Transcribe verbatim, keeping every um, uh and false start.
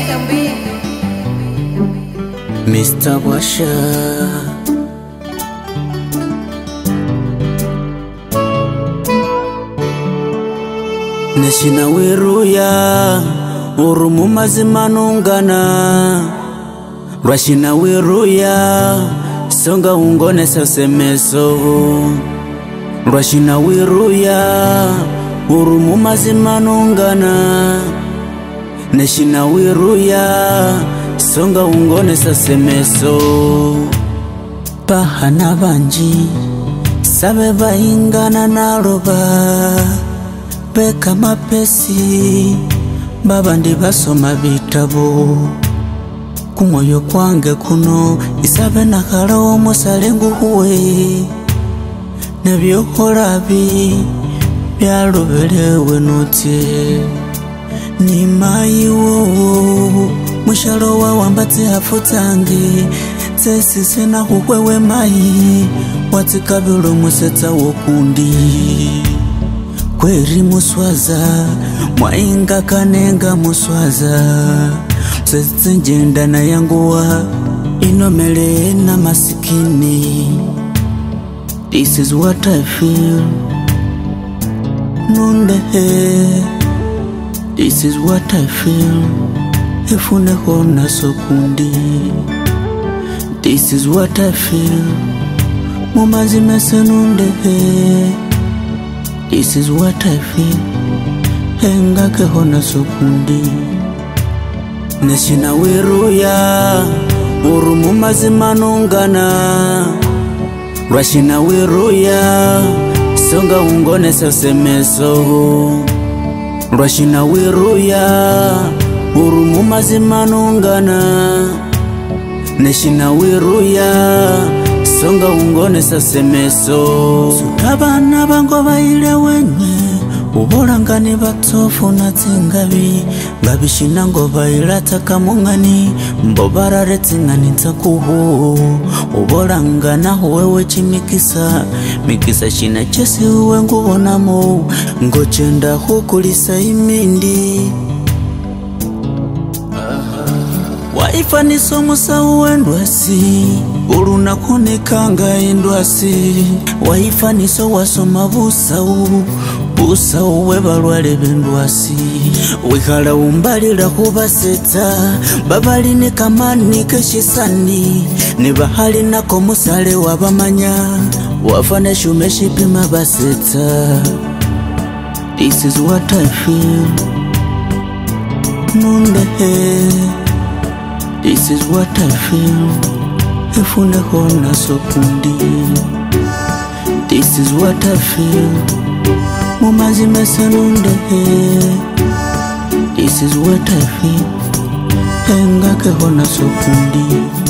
Mister Bwasha, neshina Wiruya, urumu mazima nungana. Rashina Wiruya, songa ungone sasemeso. Rashina Wiruya, urumu mazima nungana. Neshina Wiruya, songa ungone sasemeso. Bahana banji, sabe baingana naroba. Beka mapesi, baba ndi basoma bitabo. Kumoyo kwange kuno, isabe nakalawo musalengu huwe. Nebyo korabi, byalobelewe nutye. Ni mayiwo, mushalo wa wambatse hafutange. Tsesi sena huwewe mayi, watikabilo musetsa wokundi. Kweri muswaza, mwainga kanenga muswaza. Msezi njenda na yanguwa, inomele na masikini. This is what I feel. Nundehe, this is what I feel. Efune hona sokundi. This is what I feel. Mumazi mese nundehe. This is what I feel. Henga ke hona sokundi. Neshina Wiruya, urumu mazima nungana. Rashina Wiruya, songa ungone sasemeso. Rashina Wiruya, urumu mazima nungana. Neshina Wiruya, songa ungone sasemeso. Sutabana bango baile wenye, ubolangani batofu na tingabi. Ngabishina ngo bailata kamungani, mbobara tingani ntakuhu. Ubolangana huwewe chimikisa, mikisa shina chesi uwe ngubonamo. Ngochenda hukulisa imindi. Waifa niso musa uendwasi, uruna kunikanga endwasi. Waifa niso wasoma busa u, busa uwe balwale bendwasi. Wikala umbalila kubaseta, babali ni kamani keshisani. Nibahali nako musale wabamanya, wafane shumeshi pima baseta. This is what I feel. Nundehe, this is what I feel. Efune hona sokundi. This is what I feel. Mumazi mese nundehe. This is what I feel. Henga ke hona sokundi.